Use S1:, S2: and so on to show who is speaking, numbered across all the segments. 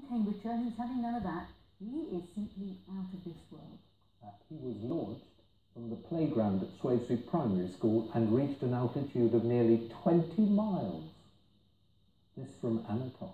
S1: Cambridgeshire, he's having none of that. He is simply out of this world.
S2: He was launched from the playground at Swavesey Primary School and reached an altitude of nearly 20 miles. This from Anna Todd.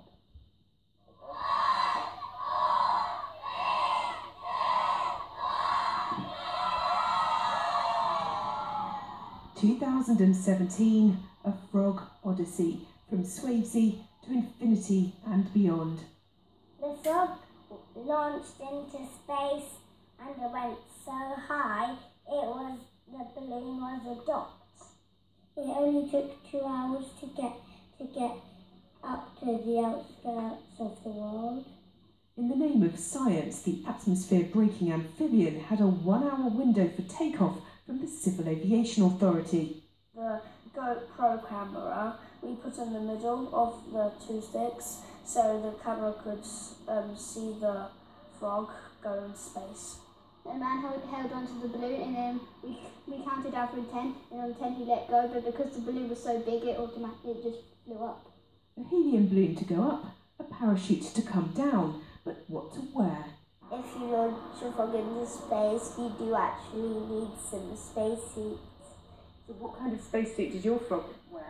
S3: "2017, A Frog Odyssey, from Swavesey to infinity and beyond."
S4: The frog launched into space and it went so high, the balloon was a dot. It only took 2 hours to get up to the outskirts of the world.
S3: In the name of science, the atmosphere-breaking amphibian had a 1-hour window for takeoff from the Civil Aviation Authority.
S5: The GoPro camera we put in the middle of the two sticks so the camera could see the frog go in space.
S6: The man held onto the balloon and then we counted down from 10 and on 10 he let go, but because the balloon was so big it just flew up.
S3: A helium balloon to go up, a parachute to come down, but what to wear?
S4: If you launch a frog into space, you do actually need some spacesuits.
S1: So what kind of spacesuit did your frog wear?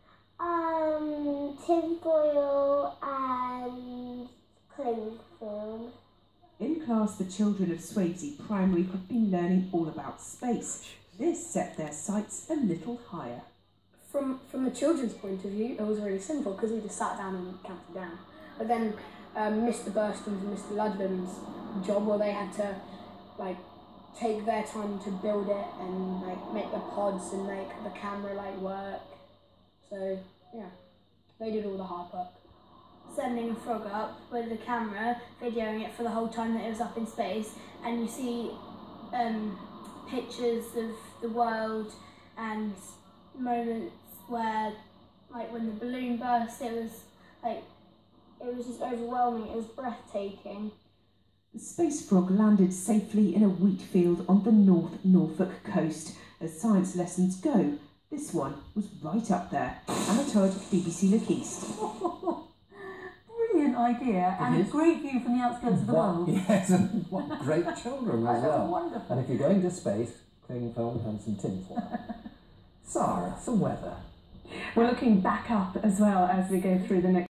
S4: Tinfoil and cling film.
S3: In class, the children of Swavesey Primary have been learning all about space. This set their sights a little higher.
S5: From the children's point of view, it was really simple because we just sat down and counted down. But then Mr. Burston's and Mr. Ludlam's job, where they had to take their time to build it and make the pods and make the camera work. So yeah, they did all the hard work.
S6: Sending a frog up with the camera, videoing it for the whole time that it was up in space, and you see pictures of the world and moments where, when the balloon burst, it was just overwhelming. It was breathtaking.
S3: The space frog landed safely in a wheat field on the North Norfolk coast. As science lessons go, this one was right up there. Anna Todd, BBC Look East.
S1: Brilliant idea, and a great view from the outskirts of the world.
S2: Yes, and what great children as well.
S1: Wonderful.
S2: And if you're going to space, cling film and some tinfoil. Sarah, some weather.
S7: We're looking back up as well as we go through the next